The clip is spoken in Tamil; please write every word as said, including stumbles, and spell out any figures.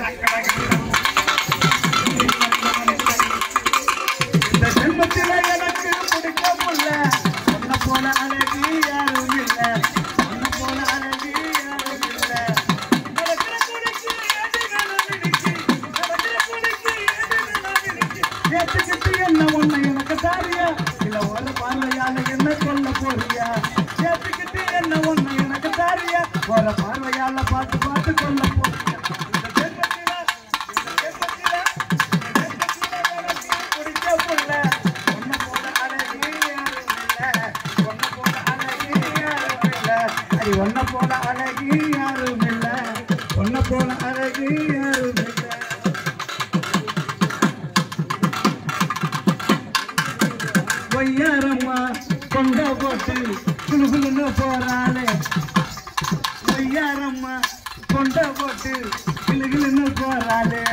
இந்த ஜென்மத்தில எனக்கு பிடிக்க முடியல ஒன்ன போல அழகி யாரும் இல்ல ஒன்ன போல அழகி யாரும் இல்ல நடக்கிற குடிக்கு ஏடுகளும் இடிச்சு நடக்கிற குடிக்கு ஏடுகளும் இடிச்சு ஏத்துக்கிட்டு என்ன ஒன்ன எனக்கு தாரியா இல்ல ஒரு பார்வையால என்ன கொல்ல போறியா ஏத்துக்கிட்டு என்ன ஒன்ன எனக்கு தாரியா ஒரு பார்வையால பார்த்து பார்த்து கொல்ல போறியா ஒன்ன போல அழகி யாரும் இல்ல ஒன்ன போல அழகி யாரும் இல்ல ஒய்யாரம்மா கொண்ட போட்டு குழுகுலுன்னு போறாளே ஒய்யாரம்மா கொண்ட போட்டு கிளுகிளுன்னு போறாளே